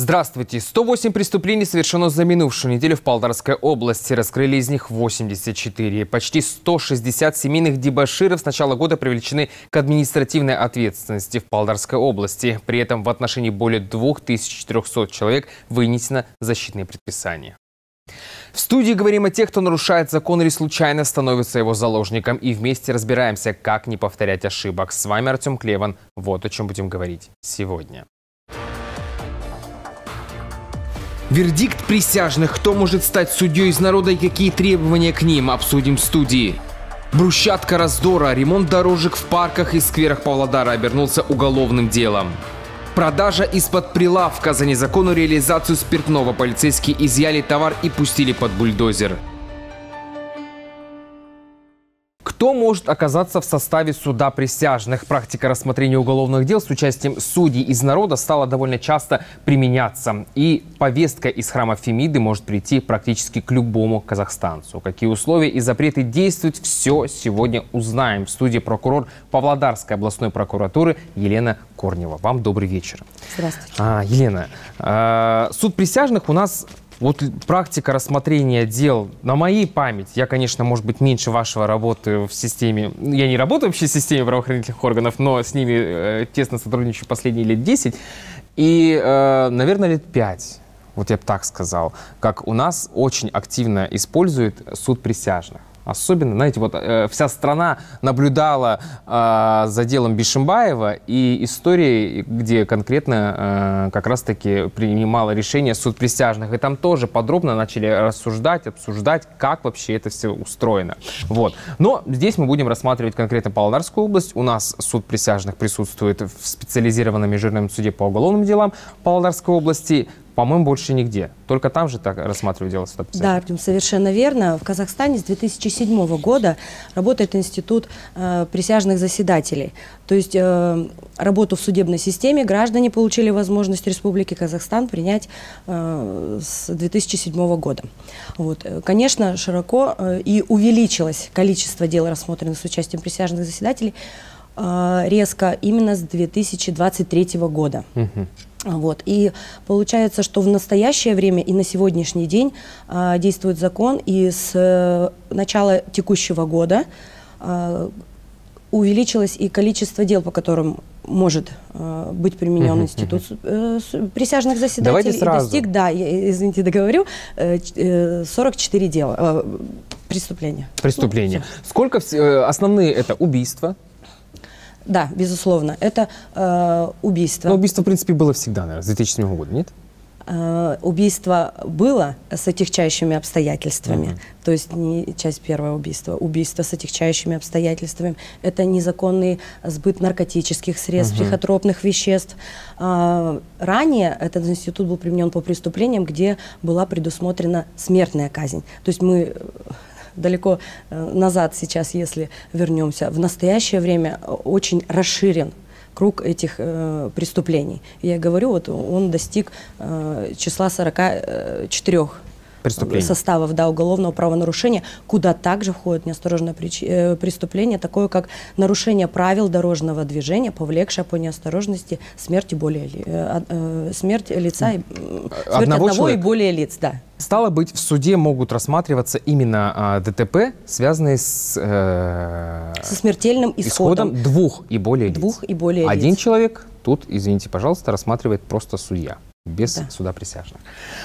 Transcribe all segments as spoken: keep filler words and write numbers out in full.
Здравствуйте. сто восемь преступлений совершено за минувшую неделю в Павлодарской области. Раскрыли из них восемьдесят четыре. Почти сто шестьдесят семейных дебоширов с начала года привлечены к административной ответственности в Павлодарской области. При этом в отношении более двух тысяч четырёхсот человек вынесено защитные предписания. В студии говорим о тех, кто нарушает закон или случайно становится его заложником. И вместе разбираемся, как не повторять ошибок. С вами Артем Клеван. Вот о чем будем говорить сегодня. Вердикт присяжных. Кто может стать судьей из народа и какие требования к ним? Обсудим в студии. Брусчатка раздора. Ремонт дорожек в парках и скверах Павлодара обернулся уголовным делом. Продажа из-под прилавка. За незаконную реализацию спиртного полицейские изъяли товар и пустили под бульдозер. Кто может оказаться в составе суда присяжных? Практика рассмотрения уголовных дел с участием судей из народа стала довольно часто применяться. И повестка из храма Фемиды может прийти практически к любому казахстанцу. Какие условия и запреты действуют, все сегодня узнаем. В студии прокурор Павлодарской областной прокуратуры Елена Корнева. Вам добрый вечер. Здравствуйте. А, Елена, а, суд присяжных у нас... Вот практика рассмотрения дел на моей память, я, конечно, может быть, меньше вашего работы в системе, я не работаю вообще в системе правоохранительных органов, но с ними э, тесно сотрудничаю последние лет десять, и, э, наверное, лет пять, вот я бы так сказал, как у нас очень активно использует суд присяжных. Особенно, знаете, вот э, вся страна наблюдала э, за делом Бишимбаева и историей, где конкретно э, как раз-таки принимало решение суд присяжных. И там тоже подробно начали рассуждать, обсуждать, как вообще это все устроено. Вот. Но здесь мы будем рассматривать конкретно Павлодарскую область. У нас суд присяжных присутствует в специализированном межрайонном суде по уголовным делам Павлодарской области. По-моему, больше нигде. Только там же так рассматривают дело суда присяжных. Да, Артем, совершенно верно. В Казахстане с две тысячи седьмого года работает институт э, присяжных заседателей. То есть э, работу в судебной системе граждане получили возможность Республики Казахстан принять э, с две тысячи седьмого года. Вот. Конечно, широко э, и увеличилось количество дел, рассмотренных с участием присяжных заседателей, э, резко именно с две тысячи двадцать третьего года. Угу. Вот. И получается, что в настоящее время и на сегодняшний день а, действует закон, и с а, начала текущего года а, увеличилось и количество дел, по которым может а, быть применен uh-huh, институт uh-huh. э, присяжных заседателей. Давайте сразу. И достиг, да, я, извините, договорю, э, сорок четыре дела, э, преступления. Преступления. Ну, сколько э, основные это убийства? Да, безусловно, это э, убийство. Но убийство, в принципе, было всегда, наверное, с две тысячи седьмого года, нет? Э, убийство было с отягчающими обстоятельствами. Uh-huh. То есть не часть первое убийство. Убийство с отягчающими обстоятельствами. Это незаконный сбыт наркотических средств, uh-huh. психотропных веществ. Э, ранее этот институт был применен по преступлениям, где была предусмотрена смертная казнь. То есть мы... далеко э, назад сейчас, если вернемся, в настоящее время очень расширен круг этих э, преступлений. И я говорю, вот он достиг э, числа сорока четырёх составов, да, уголовного правонарушения, куда также входит неосторожное преступление, такое как нарушение правил дорожного движения, повлекшее по неосторожности смерти, более, э, э, смерть лица, смерть одного, одного и более лиц. Да. Стало быть, в суде могут рассматриваться именно а, ДТП, связанные с, э, со смертельным исходом. исходом двух и более лиц. Двух и более Один лиц. человек тут, извините, пожалуйста, рассматривает просто судья. Без да. суда присяжных.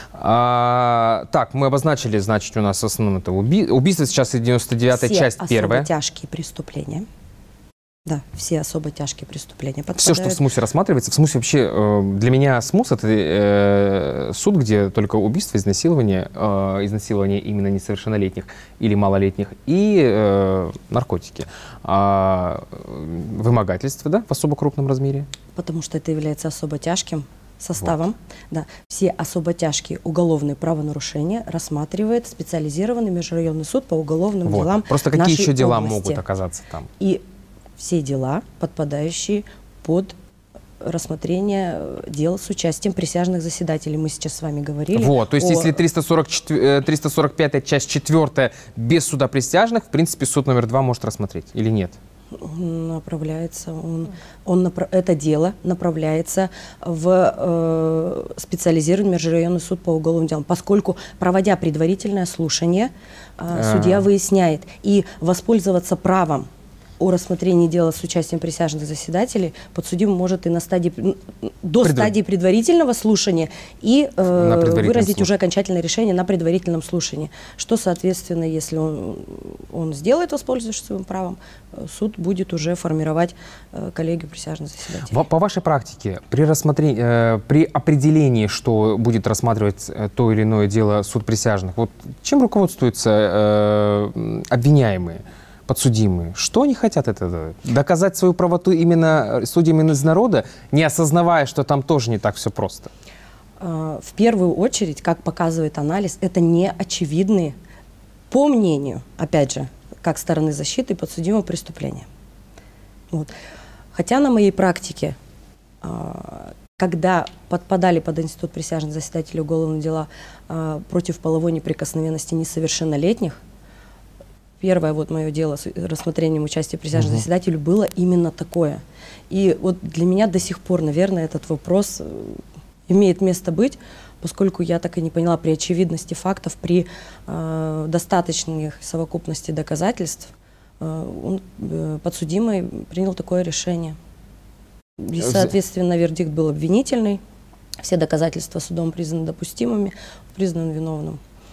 А, так, мы обозначили, значит, у нас в основном это уби... убийство, сейчас девяносто девятая часть первая. Все особо тяжкие преступления. Да, все особо тяжкие преступления подпадают. Все, что в СМУСе рассматривается. В СМУСе вообще, э, для меня СМУС это э, суд, где только убийство, изнасилование, э, изнасилование именно несовершеннолетних или малолетних, и э, наркотики. А, вымогательство, да, в особо крупном размере. Потому что это является особо тяжким составом. Вот. Да, все особо тяжкие уголовные правонарушения рассматривает специализированный межрайонный суд по уголовным вот. делам. Просто какие еще дела области. могут оказаться там? И все дела, подпадающие под рассмотрение дел с участием присяжных заседателей. Мы сейчас с вами говорили. Вот, то есть о... если триста сорок пятая часть четвёртая без суда присяжных, в принципе, суд номер два может рассмотреть или нет? Направляется он, он направ, это дело направляется в э, специализированный межрайонный суд по уголовным делам, поскольку, проводя предварительное слушание, э, судья выясняет, и воспользоваться правом о рассмотрении дела с участием присяжных заседателей подсудимый может и на стадии, до Предвар... стадии предварительного слушания и э, выразить слуш... уже окончательное решение на предварительном слушании. Что, соответственно, если он, он сделает, воспользовавшись своим правом, суд будет уже формировать э, коллегию присяжных заседателей. По вашей практике, при, рассмотрении, э, при определении, что будет рассматривать э, то или иное дело суд присяжных, вот чем руководствуются э, обвиняемые? Подсудимые. Что они хотят от этого? Доказать свою правоту именно судьям из народа, не осознавая, что там тоже не так все просто? В первую очередь, как показывает анализ, это не очевидные, по мнению, опять же, как стороны защиты, подсудимого преступления. Вот. Хотя на моей практике, когда подпадали под институт присяжных заседателей уголовные дела против половой неприкосновенности несовершеннолетних, первое вот мое дело с рассмотрением участия присяжных угу. заседателей было именно такое. И вот для меня до сих пор, наверное, этот вопрос имеет место быть, поскольку я так и не поняла при очевидности фактов, при э, достаточной совокупности доказательств, э, он, э, подсудимый принял такое решение. И, соответственно, вердикт был обвинительный, все доказательства судом признаны допустимыми, признан виновным.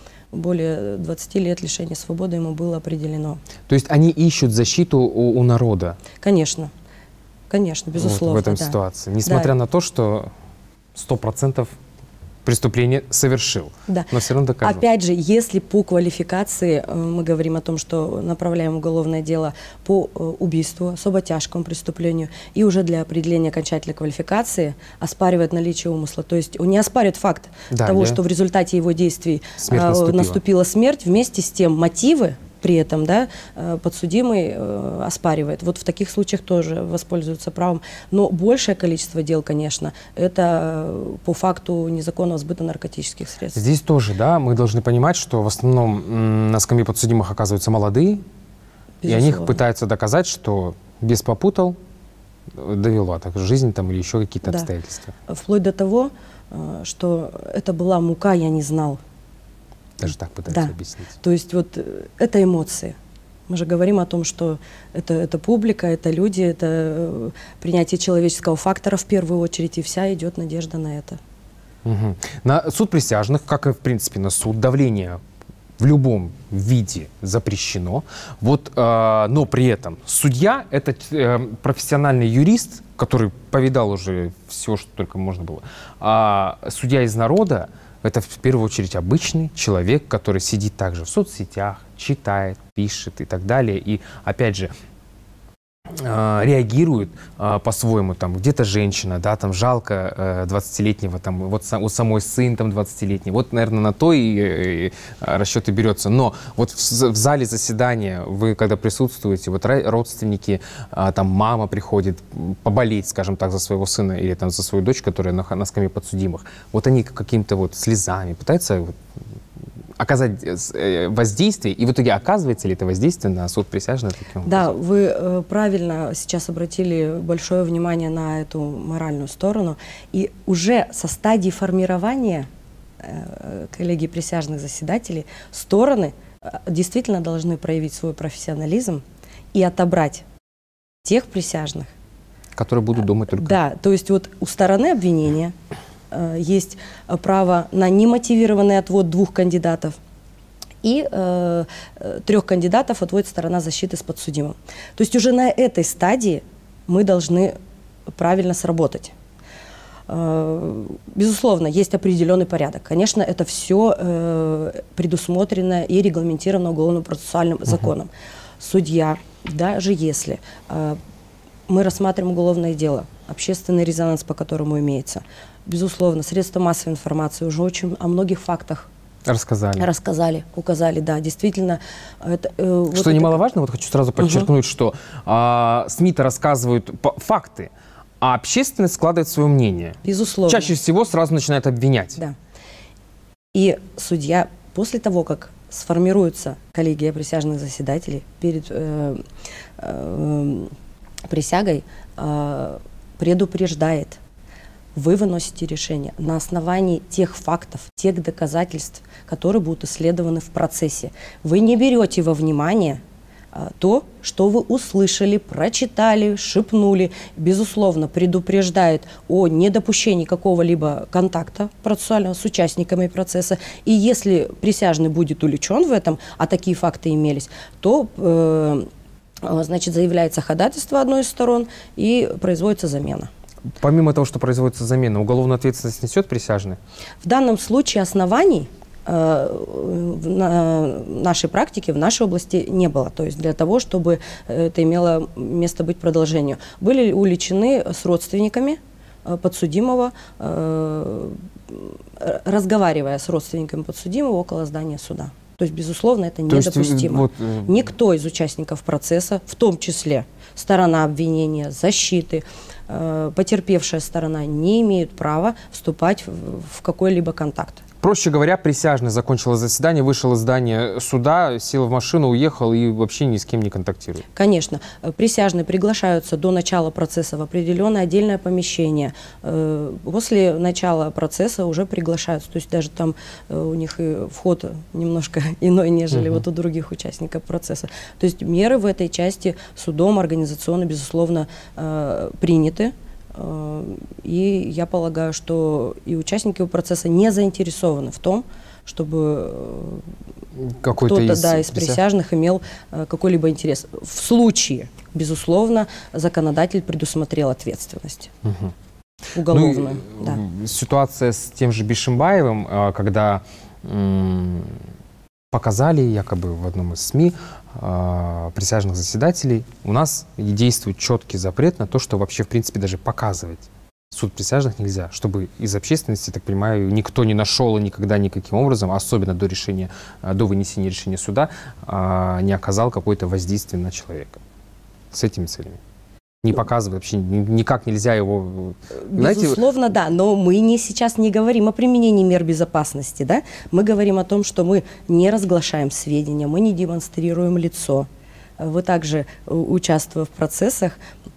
Более двадцати лет лишения свободы ему было определено. То есть они ищут защиту у, у народа? Конечно, конечно, безусловно. Вот в этом да. ситуации. Несмотря да. на то, что сто процентов преступление совершил, да. но все равно докажут. Опять же, если по квалификации э, мы говорим о том, что направляем уголовное дело по э, убийству, особо тяжкому преступлению, и уже для определения окончательной квалификации оспаривает наличие умысла. То есть он не оспаривает факт да, того, я... что в результате его действий э, наступила. наступила смерть, вместе с тем мотивы при этом, да, подсудимый э, оспаривает. Вот в таких случаях тоже воспользуются правом. Но большее количество дел, конечно, это по факту незаконного сбыта наркотических средств. Здесь тоже, да, мы должны понимать, что в основном на скамье подсудимых оказываются молодые, безусловно. И они пытаются доказать, что без попутал, довела так жизнь там или еще какие-то да. обстоятельства. Вплоть до того, что это была мука, я не знал. Даже так пытаются да. объяснить. То есть вот это эмоции. Мы же говорим о том, что это, это публика, это люди, это принятие человеческого фактора в первую очередь, и вся идет надежда на это. Угу. На суд присяжных, как и в принципе на суд, давление в любом виде запрещено. Вот, э, но при этом судья — это э, профессиональный юрист, который повидал уже все, что только можно было. А судья из народа — это в первую очередь обычный человек, который сидит также в соцсетях, читает, пишет и так далее. И опять же, э, реагирует э, по-своему. Там где-то женщина, да, там жалко э, двадцатилетнего, там вот сам, у самой сын там двадцатилетний. Вот, наверное, на то и, и расчет и берется. Но вот в, в зале заседания вы, когда присутствуете, вот родственники, э, там мама приходит поболеть, скажем так, за своего сына или там за свою дочь, которая на, на скамье подсудимых. Вот они какими-то вот слезами пытаются вот, оказать воздействие, и в итоге оказывается ли это воздействие на суд присяжных? Да, вы э, правильно сейчас обратили большое внимание на эту моральную сторону, и уже со стадии формирования э, коллегии присяжных заседателей стороны э, действительно должны проявить свой профессионализм и отобрать тех присяжных, которые будут думать только... Да, то есть вот у стороны обвинения есть право на немотивированный отвод двух кандидатов, и э, трех кандидатов отводит сторона защиты с подсудимым. То есть уже на этой стадии мы должны правильно сработать. Э, безусловно, есть определенный порядок. Конечно, это все э, предусмотрено и регламентировано уголовно-процессуальным законом. Uh-huh. Судья, даже если э, мы рассматриваем уголовное дело, общественный резонанс, по которому имеется, безусловно, средства массовой информации уже очень о многих фактах рассказали, рассказали указали, да, действительно. Это, э, что вот немаловажно, это... вот хочу сразу подчеркнуть, угу. что э, СМИ-то рассказывают факты, а общественность складывает свое мнение. Безусловно. Чаще всего сразу начинает обвинять. Да. И судья после того, как сформируется коллегия присяжных заседателей перед э, э, присягой, э, предупреждает. Вы выносите решение на основании тех фактов, тех доказательств, которые будут исследованы в процессе. Вы не берете во внимание а, то, что вы услышали, прочитали, шепнули. Безусловно, предупреждает о недопущении какого-либо контакта процессуального с участниками процесса. И если присяжный будет увлечен в этом, а такие факты имелись, то э, значит, заявляется ходатайство одной из сторон и производится замена. Помимо того, что производится замена, уголовную ответственность несет присяжный? В данном случае оснований э, в на нашей практике, в нашей области не было. То есть для того, чтобы это имело место быть продолжению. Были увлечены с родственниками э, подсудимого, э, разговаривая с родственниками подсудимого около здания суда. То есть, безусловно, это недопустимо. Вот, э... Никто из участников процесса, в том числе сторона обвинения, защиты, э, потерпевшая сторона, не имеют права вступать в, в какой-либо контакт. Проще говоря, присяжный закончил заседание, вышел из здания суда, сел в машину, уехал и вообще ни с кем не контактирует. Конечно. Присяжные приглашаются до начала процесса в определенное отдельное помещение. После начала процесса уже приглашаются. То есть даже там у них и вход немножко иной, нежели угу. вот у других участников процесса. То есть меры в этой части судом организационно, безусловно, приняты. И я полагаю, что и участники процесса не заинтересованы в том, чтобы кто-то из, да, из присяжных имел какой-либо интерес. В случае, безусловно, законодатель предусмотрел ответственность угу. уголовную. Ну, да. Ситуация с тем же Бишимбаевым, когда показали якобы в одном из СМИ э, присяжных заседателей, у нас действует четкий запрет на то, что вообще, в принципе, даже показывать суд присяжных нельзя, чтобы из общественности, так понимаю, никто не нашел и никогда никаким образом, особенно до решения, до вынесения решения суда, э, не оказал какое-то воздействие на человека с этими целями. Не показывает вообще, никак нельзя его... Безусловно, знаете, да, но мы не, сейчас не говорим о применении мер безопасности, да? Мы говорим о том, что мы не разглашаем сведения, мы не демонстрируем лицо. Вы также, участвуя в процессах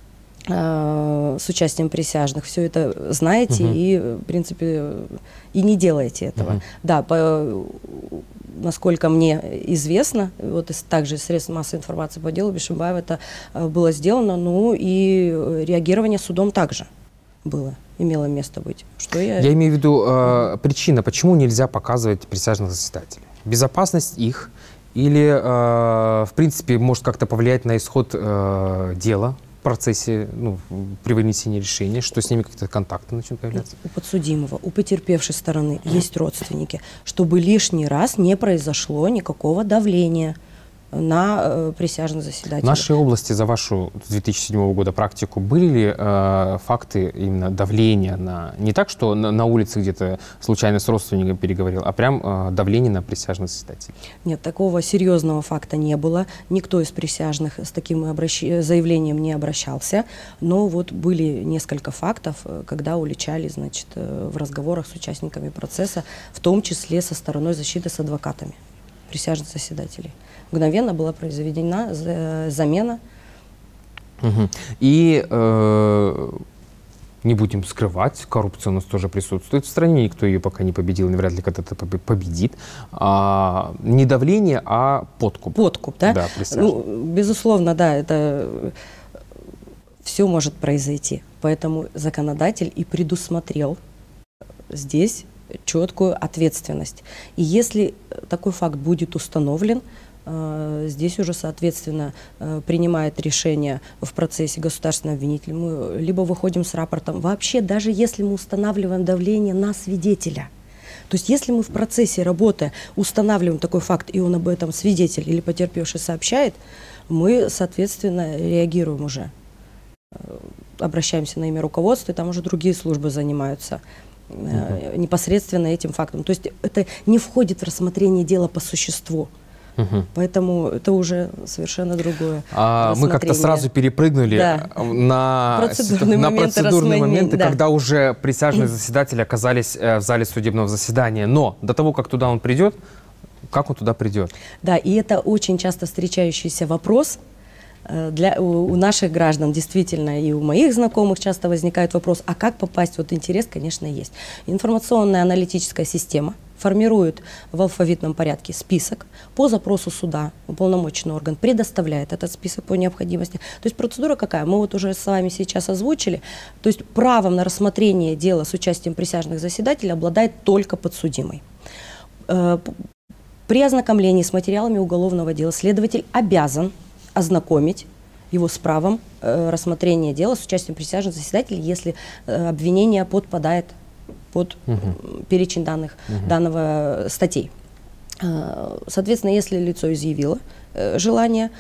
э, с участием присяжных, все это знаете угу. и, в принципе, и не делаете этого. Угу. Да, по... Насколько мне известно, вот из, также из средств массовой информации по делу Бишимбаева это э, было сделано, ну и реагирование судом также было, имело место быть. Что я... я имею в виду э, причина, почему нельзя показывать присяжных заседателей? Безопасность их или, э, в принципе, может как-то повлиять на исход э, дела в процессе, ну, при вынесении решения, что с ними какие-то контакты начнут появляться? У подсудимого, у потерпевшей стороны есть родственники, чтобы лишний раз не произошло никакого давления на э, присяжных заседателей. В нашей области за вашу две тысячи седьмого года практику были ли э, факты именно давления на... Не так, что на, на улице где-то случайно с родственником переговорил, а прям э, давление на присяжных заседателей? Нет, такого серьезного факта не было. Никто из присяжных с таким обращ... заявлением не обращался. Но вот были несколько фактов, когда уличали, значит, в разговорах с участниками процесса, в том числе со стороной защиты, с адвокатами присяжных заседателей. Мгновенно была произведена замена. Угу. И э, не будем скрывать, коррупция у нас тоже присутствует в стране, никто ее пока не победил, и вряд ли когда-то победит. А, не давление, а подкуп. Подкуп, да? Да, ну, безусловно, да, это все может произойти. Поэтому законодатель и предусмотрел здесь четкую ответственность. И если такой факт будет установлен, здесь уже, соответственно, принимает решение в процессе государственный обвинитель. Мы либо выходим с рапортом. Вообще, даже если мы устанавливаем давление на свидетеля, то есть если мы в процессе работы устанавливаем такой факт, и он об этом свидетель или потерпевший сообщает, мы, соответственно, реагируем уже. Обращаемся на имя руководства, и там уже другие службы занимаются uh-huh. непосредственно этим фактом. То есть это не входит в рассмотрение дела по существу. Угу. Поэтому это уже совершенно другое. А мы как-то сразу перепрыгнули да. на процедурные на моменты, процедурные моменты да. когда уже присяжные заседатели оказались в зале судебного заседания. Но до того, как туда он придет, как он туда придет? Да, и это очень часто встречающийся вопрос для, у, у наших граждан, действительно, и у моих знакомых часто возникает вопрос, а как попасть? Вот интерес, конечно, есть. Информационная аналитическая система формирует в алфавитном порядке список, по запросу суда уполномоченный орган предоставляет этот список по необходимости. То есть процедура какая? Мы вот уже с вами сейчас озвучили. То есть правом на рассмотрение дела с участием присяжных заседателей обладает только подсудимый. При ознакомлении с материалами уголовного дела следователь обязан ознакомить его с правом рассмотрения дела с участием присяжных заседателей, если обвинение подпадает под угу. перечень данных, угу. данного статей. Соответственно, если лицо изъявило желание,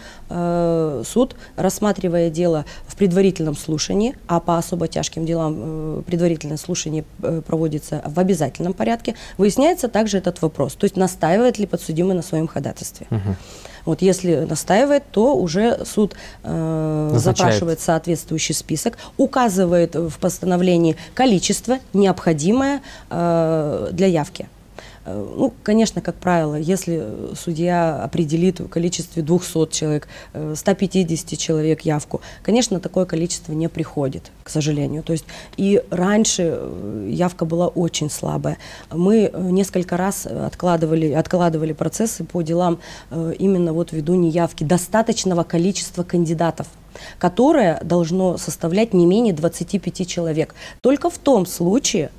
суд, рассматривая дело в предварительном слушании, а по особо тяжким делам предварительное слушание проводится в обязательном порядке, выясняется также этот вопрос, то есть настаивает ли подсудимый на своем ходатайстве. Угу. Вот если настаивает, то уже суд э, запрашивает соответствующий список, указывает в постановлении количество, необходимое э, для явки. Ну, конечно, как правило, если судья определит в количестве двухсот человек, ста пятидесяти человек явку, конечно, такое количество не приходит, к сожалению. То есть и раньше явка была очень слабая. Мы несколько раз откладывали, откладывали процессы по делам именно вот ввиду неявки достаточного количества кандидатов, которое должно составлять не менее двадцати пяти человек. Только в том случае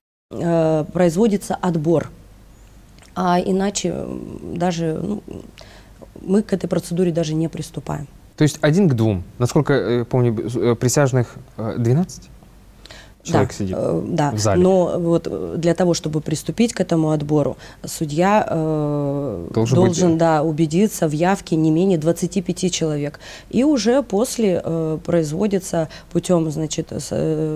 э, производится отбор. А иначе даже ну, мы к этой процедуре даже не приступаем. То есть один к двум. Насколько я помню, присяжных двенадцать человек да, сидит э, да. в зале. Но вот для того, чтобы приступить к этому отбору, судья э, должен, должен быть... да, убедиться в явке не менее двадцати пяти человек. И уже после э, производится путем, значит, с,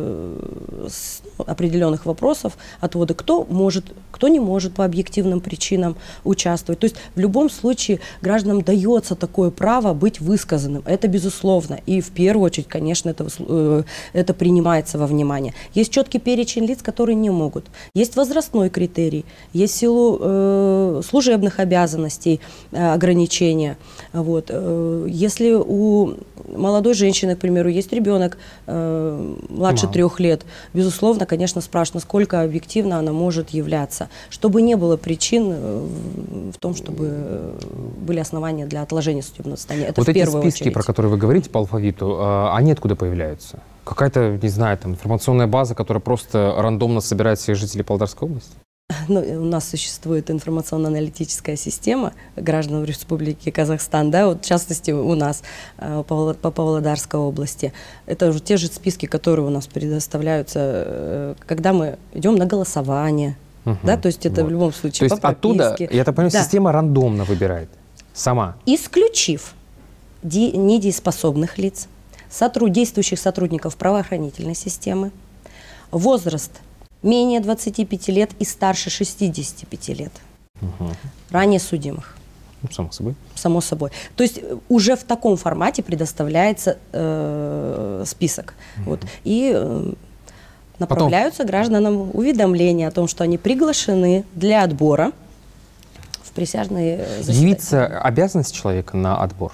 э, с определенных вопросов отвода, кто может, кто не может по объективным причинам участвовать. То есть в любом случае гражданам дается такое право быть высказанным. Это безусловно. И в первую очередь, конечно, это, э, это принимается во внимание. Есть четкий перечень лиц, которые не могут. Есть возрастной критерий, есть в силу э, служебных обязанностей э, ограничения. Вот. Э, если у молодой женщины, к примеру, есть ребенок э, младше Мало. трех лет, безусловно, конечно, спрашивают, насколько объективно она может являться, чтобы не было причин в том, чтобы были основания для отложения судебного состояния. Это вот в эти первую списки, очередь. Про которые вы говорите по алфавиту, они откуда появляются? Какая-то, не знаю, там информационная база, которая просто рандомно собирает всех жителей Павлодарской области? Ну, у нас существует информационно-аналитическая система граждан Республики Казахстан, да, вот в частности у нас по, по Павлодарской области. Это уже те же списки, которые у нас предоставляются, когда мы идем на голосование, угу, да, то есть это вот. В любом случае то есть по прописке. Оттуда, я так понимаю, да. Система рандомно выбирает сама? Исключив недееспособных лиц, сотруд, действующих сотрудников правоохранительной системы, возраст менее двадцати пяти лет и старше шестидесяти пяти лет, угу. ранее судимых. Ну, само собой. Само собой. То есть уже в таком формате предоставляется э, список. Угу. Вот, и э, направляются Потом... гражданам уведомления о том, что они приглашены для отбора в присяжные заседания. Явиться обязанность человека на отбор?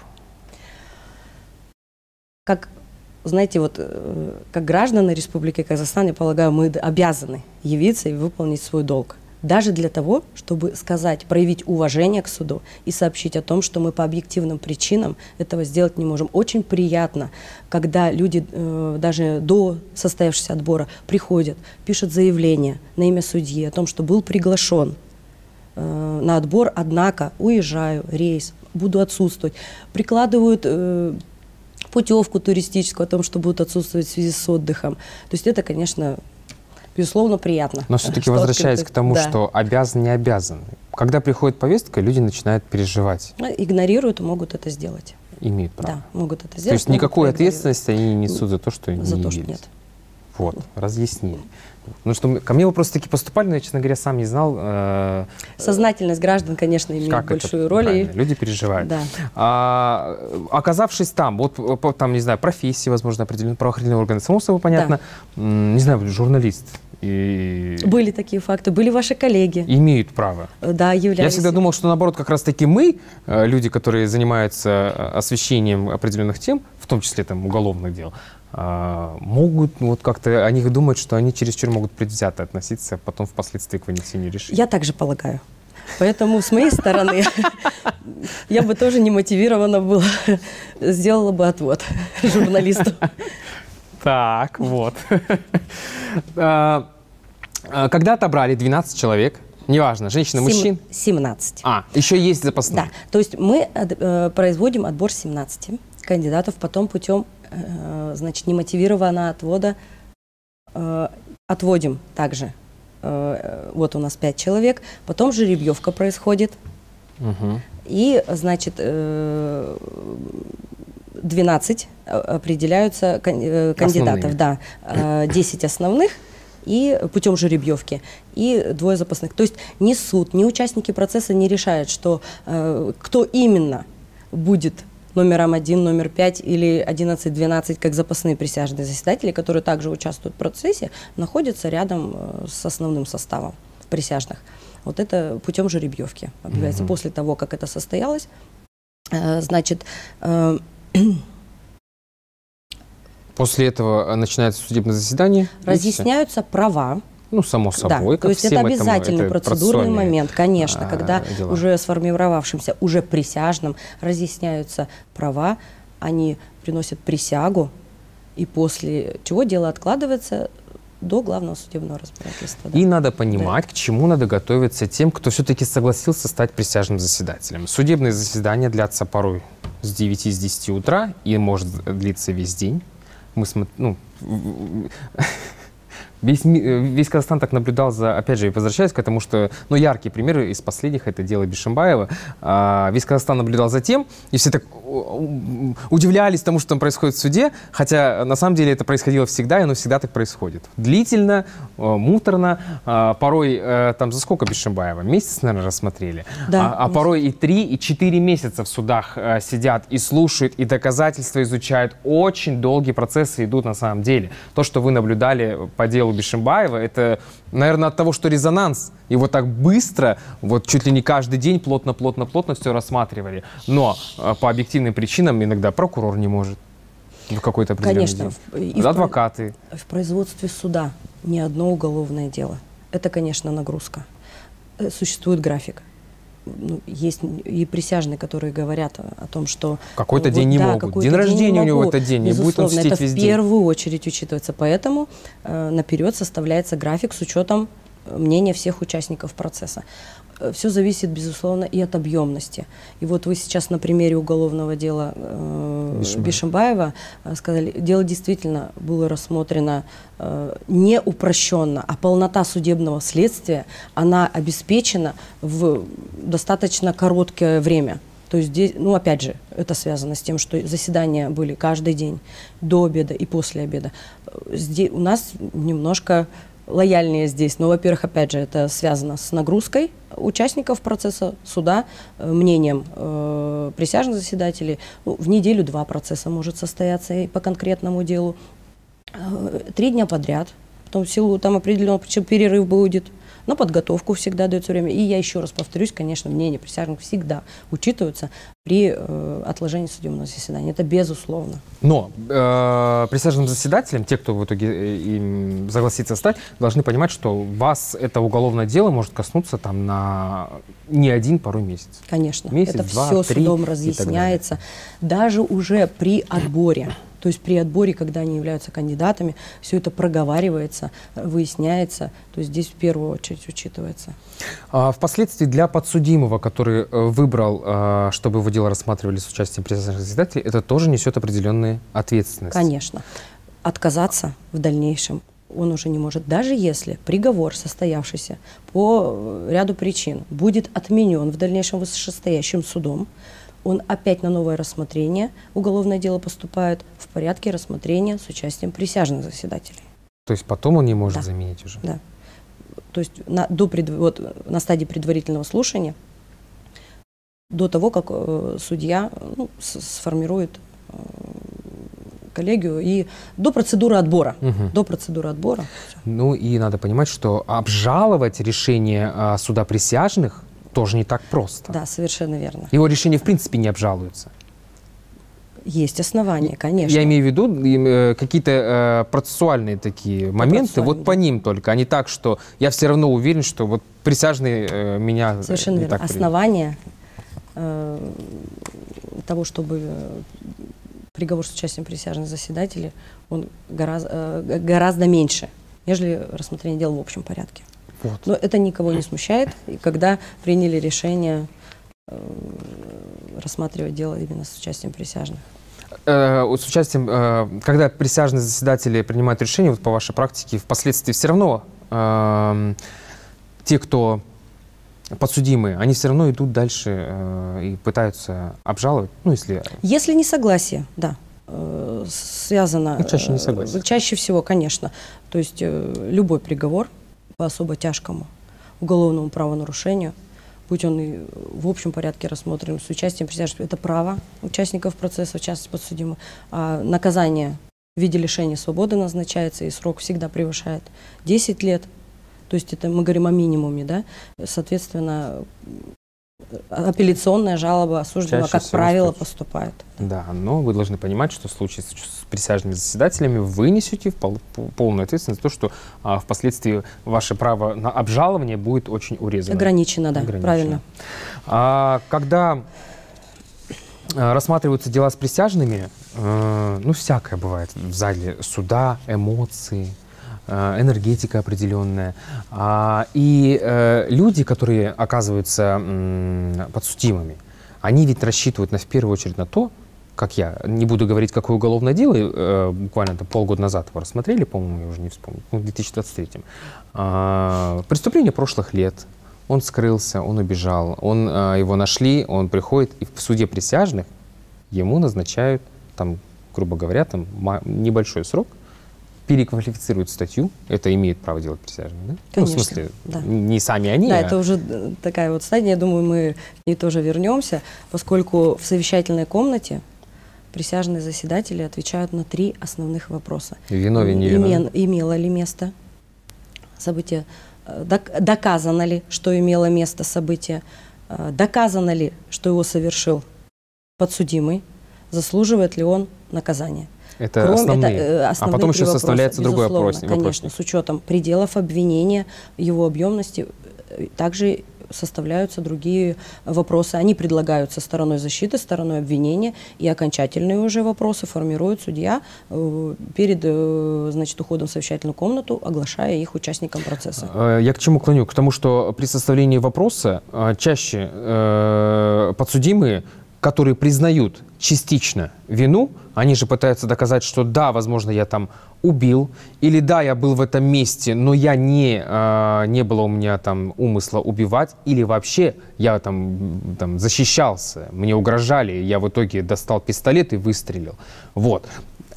Как, знаете, вот как граждане Республики Казахстан, я полагаю, мы обязаны явиться и выполнить свой долг. Даже для того, чтобы сказать, проявить уважение к суду и сообщить о том, что мы по объективным причинам этого сделать не можем. Очень приятно, когда люди э, даже до состоявшегося отбора приходят, пишут заявление на имя судьи о том, что был приглашен э, на отбор, однако уезжаю, рейс, буду отсутствовать. Прикладывают... Э, путевку туристическую о том, что будут отсутствовать в связи с отдыхом. То есть это, конечно, безусловно, приятно. Но все-таки возвращаясь к тому, да. что обязан, не обязан. Когда приходит повестка, люди начинают переживать. Игнорируют, могут это сделать. Имеют право. Да, могут это сделать. То есть никакой ответственности они не несут за то, что не За то, явились. что нет. Вот, разъяснили. Ну что, ко мне вопросы такие поступали, но я, честно говоря, сам не знал. Э, Сознательность граждан, конечно, имеет большую роль. И... Люди переживают. Да. А, оказавшись там, вот там, не знаю, профессии, возможно, определенные правоохранительные органы, само собой понятно, да. Не знаю, журналист, И... Были такие факты, были ваши коллеги. Имеют право. Да, являлись. Я всегда думал, что наоборот, как раз-таки мы, люди, которые занимаются освещением определенных тем, в том числе там уголовных дел, могут вот как-то о них думать, что они чересчур могут предвзято относиться потом впоследствии к вынесению решения. Я также полагаю. Поэтому с моей стороны я бы тоже не мотивирована была, сделала бы отвод журналисту. Так, вот. Когда отобрали двенадцать человек, неважно, женщина, мужчин? семнадцать. А, еще есть запасные. Да, то есть мы э, производим отбор семнадцати кандидатов, потом путем, э, значит, немотивированного отвода э, отводим также. Э, вот у нас пять человек, потом жеребьевка происходит, угу. И, значит, э, двенадцать определяются кандидатов, основные. Да, десять основных и путем жеребьевки, и двое запасных. То есть ни суд, ни участники процесса не решают, что э, кто именно будет номером один, номер пять или одиннадцать, двенадцать, как запасные присяжные заседатели, которые также участвуют в процессе, находятся рядом э, с основным составом присяжных. Вот это путем жеребьевки объявляется. Mm-hmm. После того, как это состоялось, э, значит... Э, После этого начинается судебное заседание? Разъясняются права. Ну, само собой. Да, то есть это обязательный этому, это процедурный момент, конечно, а, когда дела. уже сформировавшимся, уже присяжным разъясняются права, они приносят присягу, и после чего дело откладывается до главного судебного разбирательства. Да. И надо понимать, да. К чему надо готовиться тем, кто все-таки согласился стать присяжным заседателем. Судебные заседания длятся порой с девяти, с десяти утра и может длиться весь день. Мы смотрим, ну, весь, весь Казахстан так наблюдал за, опять же, возвращаясь к этому, что, ну, яркие примеры из последних, это дело Бишимбаева. А, весь Казахстан наблюдал за тем, и все так удивлялись тому, что там происходит в суде, хотя на самом деле это происходило всегда, и оно всегда так происходит. Длительно, муторно, порой, там, за сколько Бишимбаева? Месяц, наверное, рассмотрели. Да, а, а порой и три, и четыре месяца в судах сидят и слушают, и доказательства изучают. Очень долгие процессы идут на самом деле. То, что вы наблюдали по делу Бишимбаева, это, наверное, от того, что резонанс. И вот так быстро, вот чуть ли не каждый день плотно-плотно-плотно все рассматривали. Но по объективным причинам иногда прокурор не может в какой-то определенный Конечно, день. И адвокаты. В, в производстве суда не одно уголовное дело. Это, конечно, нагрузка. Существует график. Ну, есть и присяжные, которые говорят о том, что... Какой-то вот, день не да, могут. День рождения у него в этот день, не будет он сидеть это весь в день. первую очередь учитывается. Поэтому э, наперед составляется график с учетом мнения всех участников процесса. Все зависит, безусловно, и от объемности. И вот вы сейчас на примере уголовного дела э, Бишимбаева сказали, дело действительно было рассмотрено э, не упрощенно, а полнота судебного следствия, она обеспечена в достаточно короткое время. То есть здесь, ну, опять же, это связано с тем, что заседания были каждый день, до обеда и после обеда. Здесь у нас немножко лояльнее здесь. Но, во-первых, опять же, это связано с нагрузкой участников процесса суда, мнением э, присяжных заседателей. Ну, в неделю два процесса может состояться и по конкретному делу. Э, три дня подряд. Потом в силу там определенного перерыв будет. На подготовку всегда дается время. И я еще раз повторюсь, конечно, мнения присяжных всегда учитываются при э, отложении судебного заседания. Это безусловно. Но э, присяжным заседателям, те, кто в итоге им согласится стать, должны понимать, что вас это уголовное дело может коснуться там на не один, порой месяц. Конечно. Месяц, это два, все три судом разъясняется. Даже уже при отборе. То есть при отборе, когда они являются кандидатами, все это проговаривается, выясняется. То есть здесь в первую очередь учитывается. А впоследствии для подсудимого, который выбрал, чтобы его дело рассматривали с участием присяжных заседателей, это тоже несет определенные ответственности? Конечно. Отказаться в дальнейшем он уже не может. Даже если приговор, состоявшийся по ряду причин, будет отменен в дальнейшем вышестоящим судом, он опять на новое рассмотрение, уголовное дело поступает в порядке рассмотрения с участием присяжных заседателей. То есть потом он не может да. заменить уже? Да. То есть на, до пред, вот, на стадии предварительного слушания, до того, как э, судья ну, с, сформирует э, коллегию и до процедуры отбора. Угу. До процедуры отбора. Ну и надо понимать, что обжаловать решение а, суда присяжных тоже не так просто. Да, совершенно верно. Его решение в принципе не обжалуется. Есть основания, конечно. Я имею в виду э, какие-то э, процессуальные такие моменты, вот по да. ним только, а не так, что я все равно уверен, что вот присяжные э, меня Совершенно не верно. так Основания э, того, чтобы приговор с участием присяжных заседателей, он гораздо, э, гораздо меньше, нежели рассмотрение дела в общем порядке. Вот. Но это никого не смущает, и когда приняли решение э, рассматривать дело именно с участием присяжных. Э, с участием, э, когда присяжные заседатели принимают решение, вот по вашей практике, впоследствии все равно э, те, кто подсудимые, они все равно идут дальше э, и пытаются обжаловать, ну если... Если несогласие, да, э, связано... Ну, чаще несогласие. Э, чаще всего, конечно. То есть э, любой приговор по особо тяжкому уголовному правонарушению, будь он и в общем порядке рассмотрен с участием присяжных, это право участников процесса, в частности подсудимых, а наказание в виде лишения свободы назначается, и срок всегда превышает десять лет. То есть это мы говорим о минимуме, да, соответственно, апелляционная жалоба осужденного, как правило, поступает. Да, но вы должны понимать, что в случае с, с присяжными заседателями вы несете пол, полную ответственность за то, что а, впоследствии ваше право на обжалование будет очень урезано. Ограничено, да, Ограничено. Правильно. А, когда а, рассматриваются дела с присяжными, а, ну, всякое бывает в зале суда, эмоции, энергетика определенная. И э, люди, которые оказываются м, подсудимыми, они ведь рассчитывают на, в первую очередь на то, как я, не буду говорить, какое уголовное дело, э, буквально полгода назад его рассмотрели, по-моему, я уже не вспомню, в две тысячи двадцать третьем. Э, преступление прошлых лет. Он скрылся, он убежал, он, э, его нашли, он приходит, и в суде присяжных ему назначают, там, грубо говоря, там, небольшой срок, переквалифицируют статью, это имеет право делать присяжные, да? Конечно, ну, в смысле, да. не сами они, Да, а... это уже такая вот стадия, я думаю, мы к ней тоже вернемся, поскольку в совещательной комнате присяжные заседатели отвечают на три основных вопроса. Виновен, не виновен. Имело ли место событие, доказано ли, что имело место событие, доказано ли, что его совершил подсудимый, заслуживает ли он наказания. Это Кроме, основные. Это, основные а потом еще вопроса, составляется другой вопрос. Конечно, с учетом пределов обвинения, его объемности, также составляются другие вопросы. Они предлагаются стороной защиты, стороной обвинения, и окончательные уже вопросы формирует судья э, перед э, значит, уходом в совещательную комнату, оглашая их участникам процесса. Я к чему клоню? К тому, что при составлении вопроса чаще э, подсудимые, которые признают частично вину, они же пытаются доказать, что да, возможно, я там убил, или да, я был в этом месте, но я не, э, не было у меня там умысла убивать, или вообще я там, там защищался, мне угрожали, я в итоге достал пистолет и выстрелил. Вот.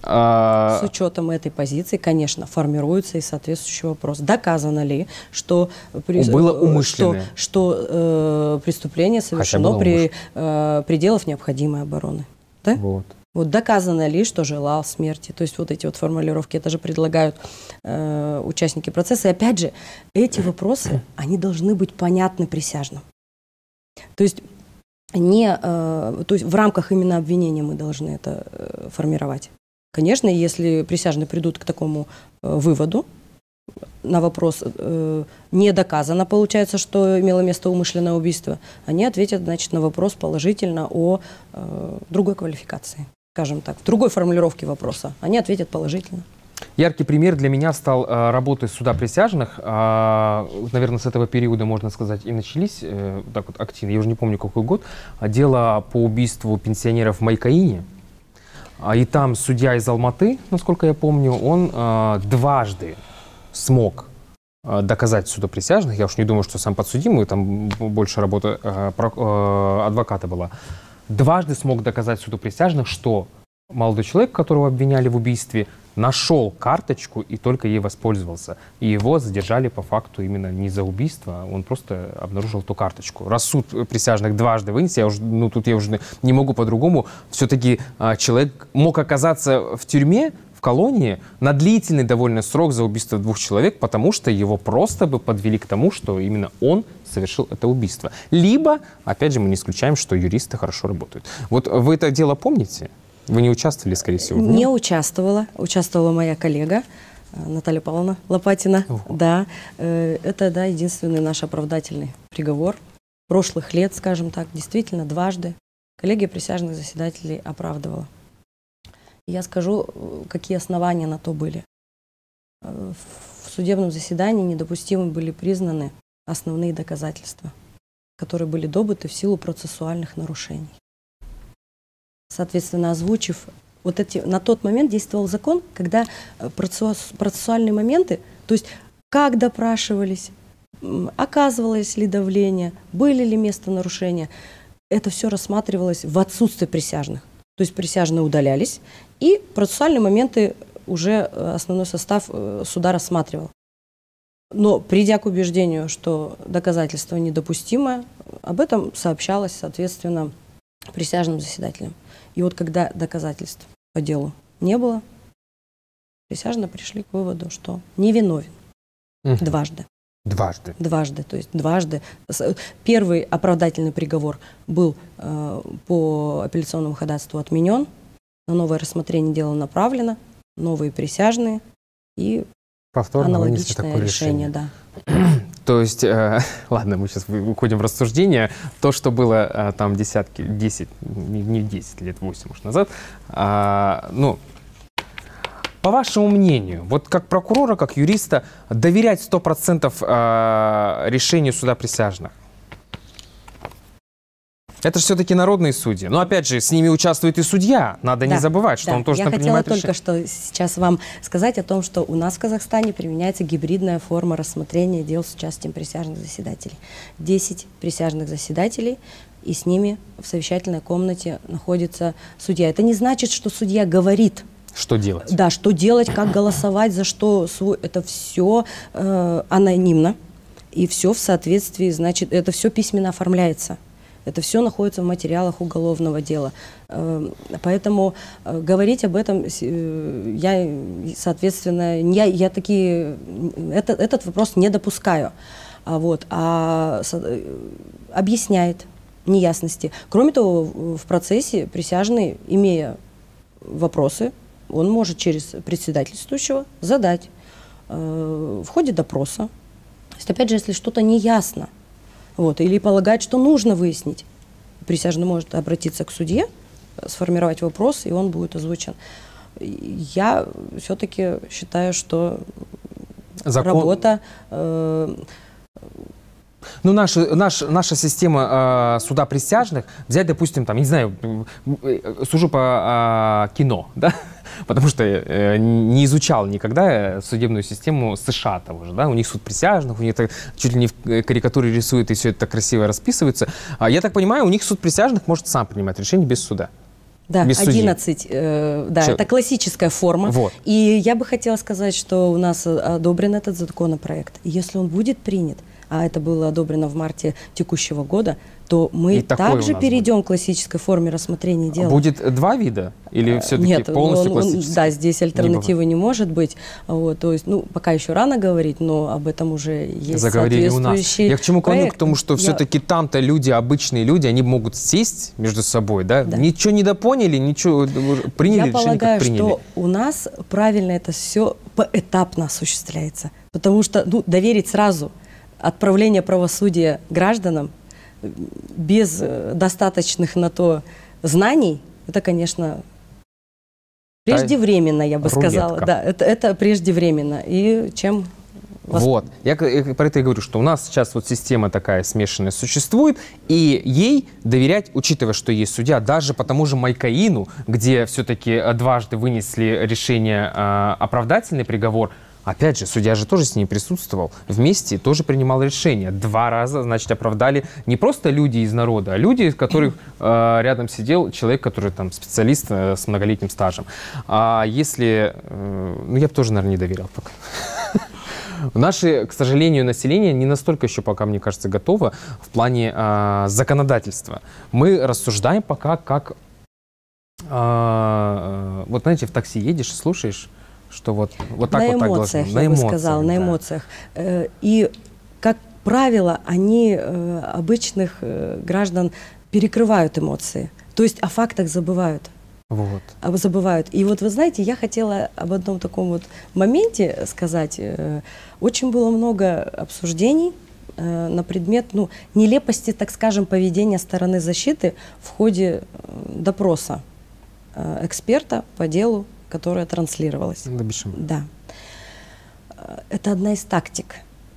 С учетом этой позиции, конечно, формируется и соответствующий вопрос. Доказано ли, что, при, было умышленное. что, что э, преступление совершено при э, пределах необходимой обороны? Да? Вот. Вот доказано ли, что желал смерти? То есть вот эти вот формулировки, это же предлагают э, участники процесса. И опять же, эти вопросы, они должны быть понятны присяжным. То есть, не, э, то есть в рамках именно обвинения мы должны это э, формировать. Конечно, если присяжные придут к такому э, выводу, на вопрос э, не доказано, получается, что имело место умышленное убийство, они ответят, значит, на вопрос положительно о э, другой квалификации, скажем так, в другой формулировке вопроса. Они ответят положительно. Яркий пример для меня стал э, работы суда присяжных. Э, наверное, с этого периода, можно сказать, и начались э, так вот активно. Я уже не помню, какой год. Дело по убийству пенсионеров в Майкаине. И там судья из Алматы, насколько я помню, он э, дважды смог э, доказать суду присяжных. Я уж не думаю, что сам подсудимый, там больше работа э, про, э, адвоката была. Дважды смог доказать суду присяжных, что молодой человек, которого обвиняли в убийстве, нашел карточку и только ей воспользовался. И его задержали по факту именно не за убийство, он просто обнаружил ту карточку. Раз суд присяжных дважды вынес, я уже, ну тут я уже не могу по-другому, все-таки а, человек мог оказаться в тюрьме, в колонии на длительный довольно срок за убийство двух человек, потому что его просто бы подвели к тому, что именно он совершил это убийство. Либо, опять же, мы не исключаем, что юристы хорошо работают. Вот вы это дело помните? Вы не участвовали, скорее всего? Не участвовала. Участвовала моя коллега Наталья Павловна Лопатина. Ого. Да, это да, единственный наш оправдательный приговор прошлых лет, скажем так, действительно, дважды коллегия присяжных заседателей оправдывала. Я скажу, какие основания на то были. В судебном заседании недопустимы были признаны основные доказательства, которые были добыты в силу процессуальных нарушений. Соответственно, озвучив вот эти, на тот момент действовал закон, когда процессуальные моменты, то есть как допрашивались, оказывалось ли давление, были ли места нарушения, это все рассматривалось в отсутствие присяжных. То есть присяжные удалялись, и процессуальные моменты уже основной состав суда рассматривал. Но придя к убеждению, что доказательство недопустимое, об этом сообщалось, соответственно, присяжным заседателям. И вот когда доказательств по делу не было, присяжные пришли к выводу, что невиновен. Угу. Дважды. Дважды. Дважды, то есть дважды. Первый оправдательный приговор был э, по апелляционному ходатайству отменен, на новое рассмотрение дела направлено, новые присяжные и повторно аналогичное решение. решение да. То есть, э, ладно, мы сейчас уходим в рассуждение. То, что было э, там десятки, десять, не, не десять лет, восемь уж назад, э, ну, по вашему мнению, вот как прокурора, как юриста, доверять сто процентов э, решению суда присяжных? Это же все-таки народные судьи. Но опять же, с ними участвует и судья. Надо да, не забывать, что да. он тоже Я там принимает решение. Я хотела только что сейчас вам сказать о том, что у нас в Казахстане применяется гибридная форма рассмотрения дел с участием присяжных заседателей. десять присяжных заседателей, и с ними в совещательной комнате находится судья. Это не значит, что судья говорит, что делать. Да, что делать, как голосовать, за что. Свой, это все э, анонимно, и все в соответствии, значит, это все письменно оформляется. Это все находится в материалах уголовного дела. Поэтому говорить об этом я, соответственно, я, я такие, это, этот вопрос не допускаю. А, вот, а объясняет неясности. Кроме того, в процессе присяжный, имея вопросы, он может через председательствующего задать в ходе допроса. То есть, опять же, если что-то неясно, вот, или полагает, что нужно выяснить, присяжный может обратиться к судье, сформировать вопрос, и он будет озвучен. Я все-таки считаю, что Закон... работа... Э... Ну, наша, наш, наша система э, суда присяжных, взять, допустим, там, не знаю, сужу по э, кино, да? Потому что э, не изучал никогда судебную систему США того же, да, у них суд присяжных, у них так, чуть ли не в карикатуре рисуют, и все это красиво расписывается. А я так понимаю, у них суд присяжных может сам принимать решение без суда. Да, без одиннадцать, э, да, Че? Это классическая форма. Вот. И я бы хотела сказать, что у нас одобрен этот законопроект. Если он будет принят, а это было одобрено в марте текущего года, то мы также перейдем будет. к классической форме рассмотрения дела. Будет два вида? Или все-таки полностью классический? Да, здесь альтернативы не, не может быть. Вот, то есть, ну, пока еще рано говорить, но об этом уже есть Заговорили соответствующий у нас. Я к чему клоню? К тому, что Я... все-таки там-то люди, обычные люди, они могут сесть между собой, да? да. Ничего недопоняли, ничего приняли, Я решение, полагаю, как приняли. что у нас правильно это все поэтапно осуществляется. Потому что, ну, доверить сразу отправление правосудия гражданам без достаточных на то знаний, это, конечно, преждевременно, я бы Рулетка. сказала. Да, это, это преждевременно. И чем... Вот. Я, я про это и говорю, что у нас сейчас вот система такая смешанная существует, и ей доверять, учитывая, что есть судья, даже по тому же Майкаину, где все-таки дважды вынесли решение, э, оправдательный приговор, Опять же, судья же тоже с ней присутствовал. Вместе тоже принимал решение. Два раза, значит, оправдали не просто люди из народа, а люди, из которых э, рядом сидел человек, который там специалист э, с многолетним стажем. А если... Э, ну, я бы тоже, наверное, не доверял пока. Наше, к сожалению, население не настолько еще пока, мне кажется, готово в плане э, законодательства. Мы рассуждаем пока как... Э, вот, знаете, в такси едешь и слушаешь, что вот, вот так на вот так эмоциях, должно. я На бы эмоциях, сказала, да. на эмоциях. И, как правило, они обычных граждан перекрывают эмоции. То есть о фактах забывают. Вот. Забывают. И вот вы знаете, я хотела об одном таком вот моменте сказать. Очень было много обсуждений на предмет, ну, нелепости, так скажем, поведения стороны защиты в ходе допроса эксперта по делу, которая транслировалась. Да. Это одна из тактик.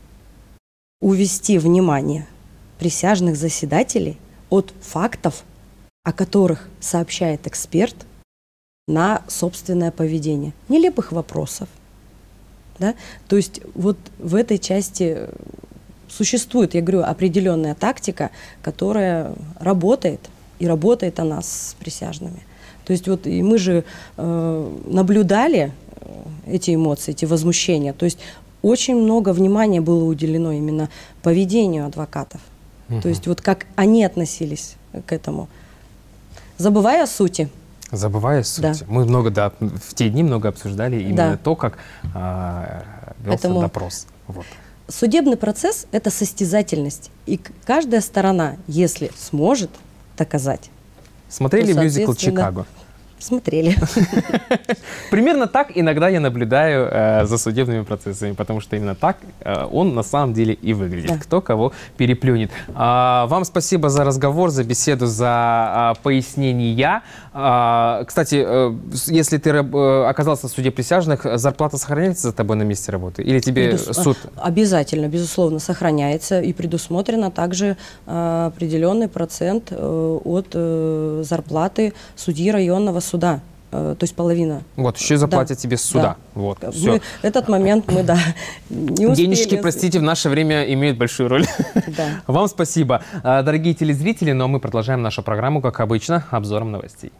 Увести внимание присяжных заседателей от фактов, о которых сообщает эксперт, на собственное поведение. Нелепых вопросов. Да? То есть вот в этой части существует, я говорю, определенная тактика, которая работает, и работает она с присяжными. То есть вот и мы же э, наблюдали эти эмоции, эти возмущения. То есть очень много внимания было уделено именно поведению адвокатов. Угу. То есть вот как они относились к этому. Забывая о сути. Забывая о сути. Да. Мы много, да, в те дни много обсуждали именно да. то, как э, велся Поэтому допрос. Вот. Судебный процесс – это состязательность. И каждая сторона, если сможет доказать. Смотрели мюзикл «Чикаго»? Смотрели. Примерно так иногда я наблюдаю э, за судебными процессами, потому что именно так э, он на самом деле и выглядит. Да. Кто кого переплюнет. А, вам спасибо за разговор, за беседу, за а, пояснения. А, кстати, э, если ты э, оказался в суде присяжных, зарплата сохраняется за тобой на месте работы? Или тебе Предус... суд... Обязательно, безусловно, сохраняется. И предусмотрено также э, определенный процент э, от э, зарплаты судьи районного суда. суда, э, то есть половина. Вот, еще заплатят да. тебе с суда. Да. Вот, мы, этот момент мы, да, не успели. Денежки, простите, в наше время имеют большую роль. Да. Вам спасибо. Дорогие телезрители, но мы продолжаем нашу программу, как обычно, обзором новостей.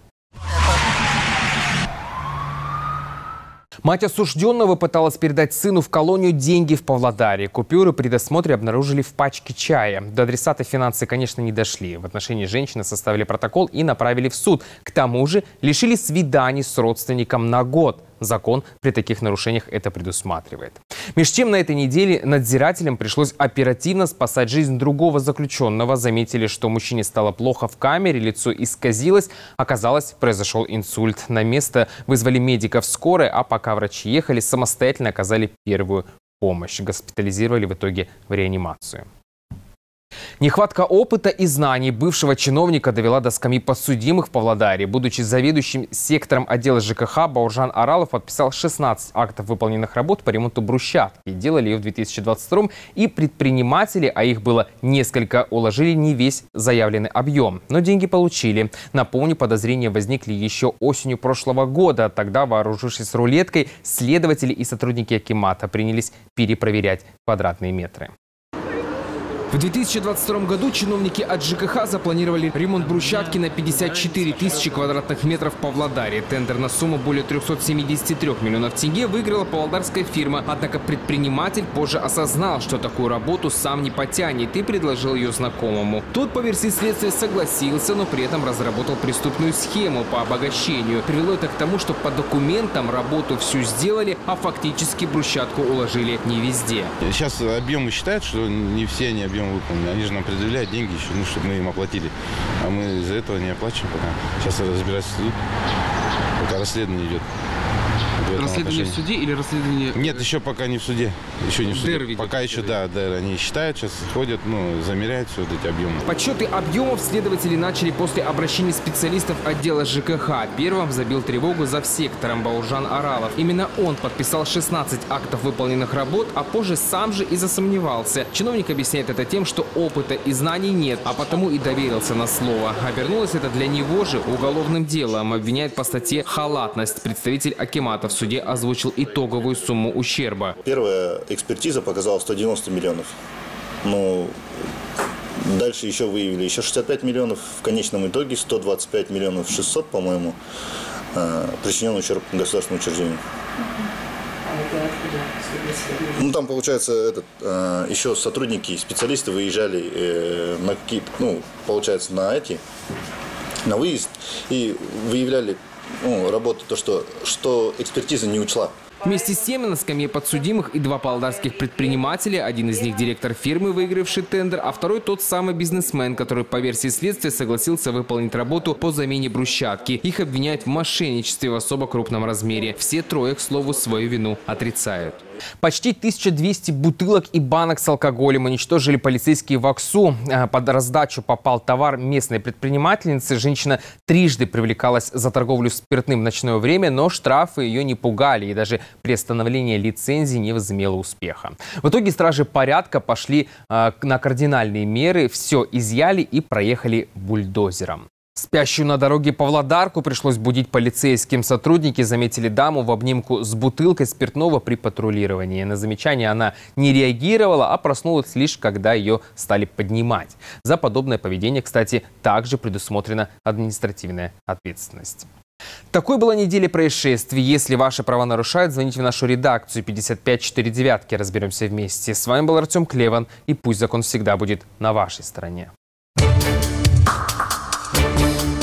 Мать осужденного пыталась передать сыну в колонию деньги в Павлодаре. Купюры при досмотре обнаружили в пачке чая. До адресата финансы, конечно, не дошли. В отношении женщины составили протокол и направили в суд. К тому же лишили свиданий с родственником на год. Закон при таких нарушениях это предусматривает. Меж тем, на этой неделе надзирателям пришлось оперативно спасать жизнь другого заключенного. Заметили, что мужчине стало плохо в камере, лицо исказилось. Оказалось, произошел инсульт. На место вызвали медиков скорой, а пока врачи ехали, самостоятельно оказали первую помощь. Госпитализировали в итоге в реанимацию. Нехватка опыта и знаний бывшего чиновника довела до скамьи подсудимых в Павлодаре. Будучи заведующим сектором отдела ЖКХ, Бауржан Аралов подписал шестнадцать актов выполненных работ по ремонту брусчатки. Делали ее в две тысячи двадцать втором, и предприниматели, а их было несколько, уложили не весь заявленный объем. Но деньги получили. Напомню, подозрения возникли еще осенью прошлого года. Тогда, вооружившись рулеткой, следователи и сотрудники акимата принялись перепроверять квадратные метры. В две тысячи двадцать втором году чиновники от ЖКХ запланировали ремонт брусчатки на пятьдесят четыре тысячи квадратных метров в Павлодаре. Тендер на сумму более трёхсот семидесяти трёх миллионов тенге выиграла павлодарская фирма. Однако предприниматель позже осознал, что такую работу сам не потянет, и предложил ее знакомому. Тот, по версии следствия, согласился, но при этом разработал преступную схему по обогащению. Привело это к тому, что по документам работу всю сделали, а фактически брусчатку уложили не везде. Сейчас объемы считают, что не все они объемы выполнены. Они же нам предъявляют деньги еще, ну, чтобы мы им оплатили. А мы из-за этого не оплачиваем пока. Сейчас разбирательство идут, пока расследование идет. Расследование в суде или расследование... Нет, еще пока не в суде. Еще не в суде. Дэр пока еще, да, да, они считают, сейчас ходят, ну, замеряют все вот эти объемы. Подсчеты объемов следователи начали после обращения специалистов отдела ЖКХ. Первым забил тревогу за сектором Бауржан Аралов. Именно он подписал шестнадцать актов выполненных работ, а позже сам же и засомневался. Чиновник объясняет это тем, что опыта и знаний нет, а потому и доверился на слово. Обернулось это для него же уголовным делом. Обвиняет по статье «Халатность» представитель акимата в суде. суде озвучил итоговую сумму ущерба. Первая экспертиза показала сто девяносто миллионов. Но дальше еще выявили еще шестьдесят пять миллионов. В конечном итоге сто двадцать пять миллионов шестьсот, по-моему, причинен ущерб государственному учреждению. Ну, там, получается, этот, э, еще сотрудники, специалисты выезжали э, на какие-то, ну, получается, на эти, на выезд и выявляли, ну, работу, то, что, что экспертиза не учла. Вместе с тем на скамье подсудимых и два павлодарских предпринимателя. Один из них директор фирмы, выигравший тендер, а второй тот самый бизнесмен, который по версии следствия согласился выполнить работу по замене брусчатки. Их обвиняют в мошенничестве в особо крупном размере. Все трое, к слову, свою вину отрицают. Почти тысяча двести бутылок и банок с алкоголем уничтожили полицейские в Аксу. Под раздачу попал товар местной предпринимательницы. Женщина трижды привлекалась за торговлю спиртным в ночное время, но штрафы ее не пугали. И даже приостановление лицензии не возымело успеха. В итоге стражи порядка пошли на кардинальные меры. Все изъяли и проехали бульдозером. Спящую на дороге Павлодарку пришлось будить полицейским. Сотрудники заметили даму в обнимку с бутылкой спиртного при патрулировании. На замечание она не реагировала, а проснулась лишь, когда ее стали поднимать. За подобное поведение, кстати, также предусмотрена административная ответственность. Такой была неделя происшествий. Если ваши права нарушают, звоните в нашу редакцию пятьдесят пять сорок девять. Разберемся вместе. С вами был Артем Клеван. И пусть закон всегда будет на вашей стороне. Thank you.